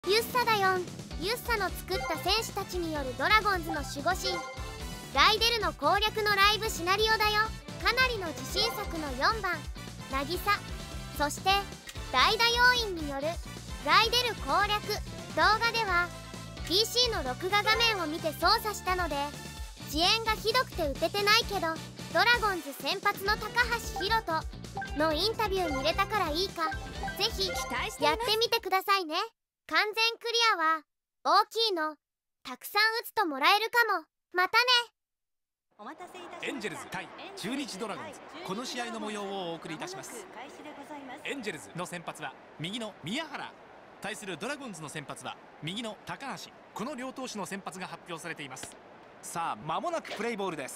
ユッサだよん。ユッサの作った選手たちによるドラゴンズの守護神ライデルの攻略のライブシナリオだよ。かなりの自信作の4番渚、そして代打要員によるライデル攻略。動画では PC の録画画面を見て操作したので遅延がひどくて打ててないけど、ドラゴンズ先発の高橋宏斗のインタビューに入れたからいいか、ぜひやってみてくださいね。完全クリアは大きいのたくさん打つともらえるかも。またね。 エンジェルズ対中日ドラゴンズ、この試合の模様をお送りいたします。エンジェルズの先発は右の宮原、対するドラゴンズの先発は右の高橋。この両投手の先発が発表されています。さあ間もなくプレイボールです。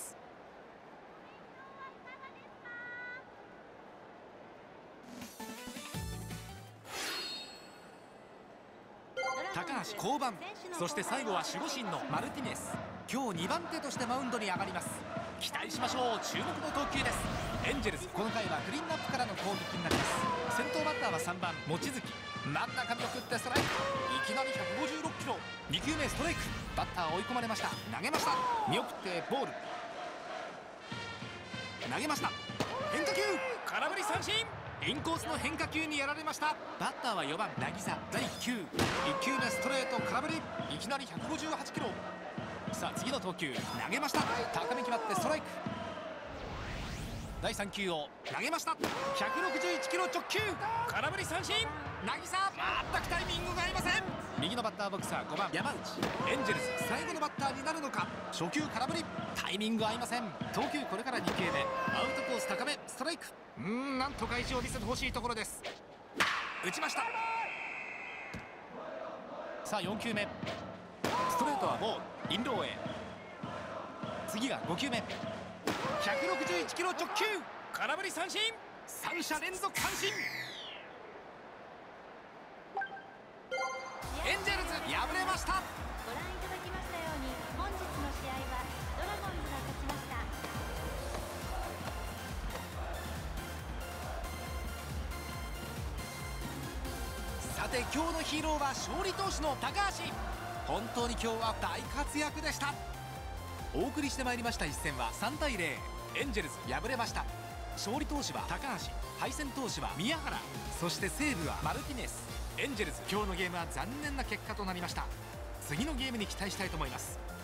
高橋降板、そして最後は守護神のマルティネス。今日2番手としてマウンドに上がります。期待しましょう。注目の投球です。エンジェルズこの回はクリーンアップからの攻撃になります。先頭バッターは3番望月、真ん中に送ってストライク。いきなり156キロ。2球目ストライク。バッター追い込まれました。投げました。見送ってボール。投げました。変化球、空振り三振。インコースの変化球にやられました。バッターは4番渚、第1球。1球目ストレート空振り。いきなり158キロ。さあ次の投球、投げました。高め決まってストライク。第3球を投げました。161キロ直球、空振り三振。渚、全くタイミングが合いません。右のバッターボックスは5番山内。エンジェルス最後のバッターになるのか。初球空振り、タイミング合いません。投球これから2球目、アウトコース高めストライク。なんとか意地を見せてほしいところです。打ちました。さあ4球目、ストレートはボール、インローへ。次が5球目、161キロ直球、空振り三振。3者連続三振。エンジェルズ敗れました。 ご覧いただきましたように、本日の試合はドラゴンズが勝ちました。 さて今日のヒーローは勝利投手の高橋。本当に今日は大活躍でした。お送りしてまいりました一戦は3対0、エンジェルズ敗れました。勝利投手は高橋、敗戦投手は宮原、そして西武はマルティネス。エンジェルズ今日のゲームは残念な結果となりました。次のゲームに期待したいと思います。